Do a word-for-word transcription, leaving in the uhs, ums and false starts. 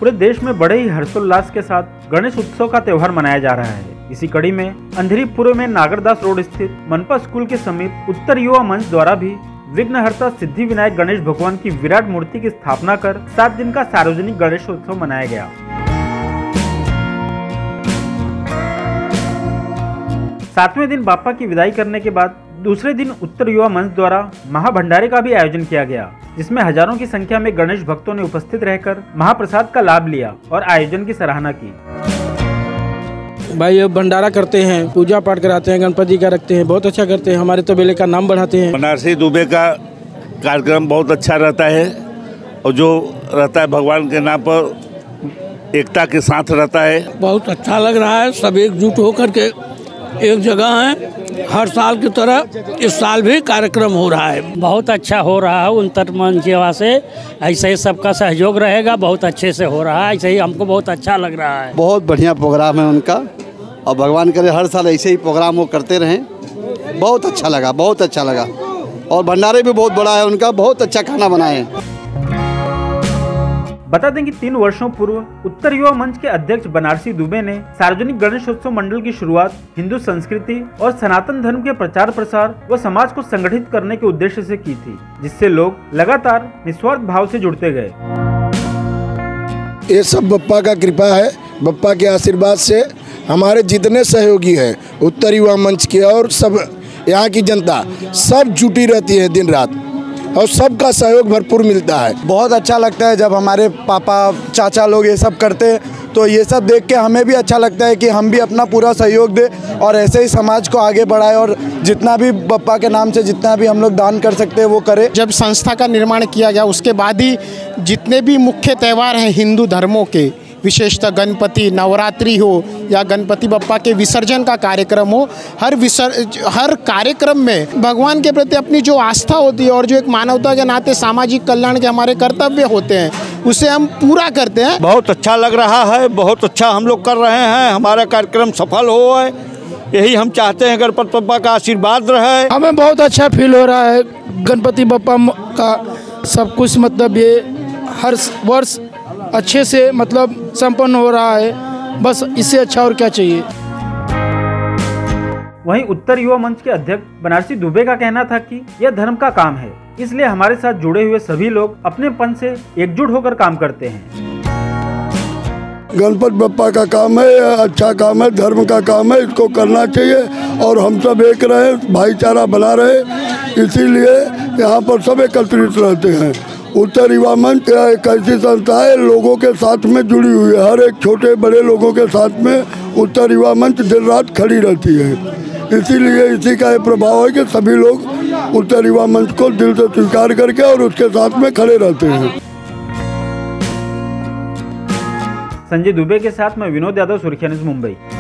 पूरे देश में बड़े ही हर्षोल्लास के साथ गणेश उत्सव का त्योहार मनाया जा रहा है। इसी कड़ी में अंधेरी पूर्व में नागरदास रोड स्थित मनपा स्कूल के समीप उत्तर युवा मंच द्वारा भी विघ्नहर्ता सिद्धि विनायक गणेश भगवान की विराट मूर्ति की स्थापना कर सात दिन का सार्वजनिक गणेश उत्सव मनाया गया। सातवें दिन बापा की विदाई करने के बाद दूसरे दिन उत्तर युवा मंच द्वारा महाभंडारे का भी आयोजन किया गया, जिसमें हजारों की संख्या में गणेश भक्तों ने उपस्थित रहकर महाप्रसाद का लाभ लिया और आयोजन की सराहना की। भाई भंडारा करते हैं, पूजा पाठ कराते हैं, गणपति का रखते हैं, बहुत अच्छा करते हैं, हमारे तबेले का नाम बढ़ाते हैं। बनारसी दुबे का कार्यक्रम बहुत अच्छा रहता है और जो रहता है भगवान के नाम पर एकता के साथ रहता है। बहुत अच्छा लग रहा है, सब एकजुट होकर के एक जगह है। हर साल की तरह इस साल भी कार्यक्रम हो रहा है। बहुत अच्छा हो रहा है उत्तर मंच सेवा से, ऐसे ही सबका सहयोग रहेगा, बहुत अच्छे से हो रहा है, ऐसे ही हमको बहुत अच्छा लग रहा है। बहुत बढ़िया प्रोग्राम है उनका और भगवान करे हर साल ऐसे ही प्रोग्राम वो करते रहें। बहुत अच्छा लगा, बहुत अच्छा लगा और भंडारे भी बहुत बड़ा है उनका, बहुत अच्छा खाना बनाए। बता दें कि तीन वर्षों पूर्व उत्तर युवा मंच के अध्यक्ष बनारसी दुबे ने सार्वजनिक गणेशोत्सव मंडल की शुरुआत हिंदू संस्कृति और सनातन धर्म के प्रचार प्रसार व समाज को संगठित करने के उद्देश्य से की थी, जिससे लोग लगातार निस्वार्थ भाव से जुड़ते गए। ये सब बप्पा का कृपा है, बप्पा के आशीर्वाद से हमारे जितने सहयोगी हैं उत्तर युवा मंच के और सब यहाँ की जनता सब जुटी रहती है दिन रात और सबका सहयोग भरपूर मिलता है। बहुत अच्छा लगता है जब हमारे पापा चाचा लोग ये सब करते हैं, तो ये सब देख के हमें भी अच्छा लगता है कि हम भी अपना पूरा सहयोग दें और ऐसे ही समाज को आगे बढ़ाएं और जितना भी बप्पा के नाम से जितना भी हम लोग दान कर सकते हैं वो करें। जब संस्था का निर्माण किया गया उसके बाद ही जितने भी मुख्य त्यौहार हैं हिंदू धर्मों के, विशेषतः गणपति नवरात्रि हो या गणपति बप्पा के विसर्जन का कार्यक्रम हो, हर विसर्ज हर कार्यक्रम में भगवान के प्रति अपनी जो आस्था होती है और जो एक मानवता के नाते सामाजिक कल्याण के हमारे कर्तव्य होते हैं उसे हम पूरा करते हैं। बहुत अच्छा लग रहा है, बहुत अच्छा हम लोग कर रहे हैं, हमारा कार्यक्रम सफल हो है, यही हम चाहते हैं। गणपति बप्पा का आशीर्वाद रहे। हमें बहुत अच्छा फील हो रहा है, गणपति बप्पा का सब कुछ मतलब ये हर वर्ष अच्छे से मतलब संपन्न हो रहा है, बस इससे अच्छा और क्या चाहिए। वहीं उत्तर युवा मंच के अध्यक्ष बनारसी दुबे का कहना था कि यह धर्म का काम है, इसलिए हमारे साथ जुड़े हुए सभी लोग अपनेपन से एकजुट होकर काम करते हैं। गणपति बप्पा का काम है, अच्छा काम है, धर्म का काम है, इसको करना चाहिए और हम सब एक रहे, भाईचारा बना रहे, इसीलिए यहाँ पर सब एकत्रित रहते हैं। उत्तर युवा मंच एक ऐसी संस्था है लोगों के साथ में जुड़ी हुई है, हर एक छोटे बड़े लोगों के साथ में उत्तर युवा मंच दिन रात खड़ी रहती है। इसीलिए इसी का ये प्रभाव है कि सभी लोग उत्तर युवा मंच को दिल से स्वीकार करके और उसके साथ में खड़े रहते हैं। संजय दुबे के साथ मैं विनोद यादव, सुर्खिया न्यूज़, मुंबई।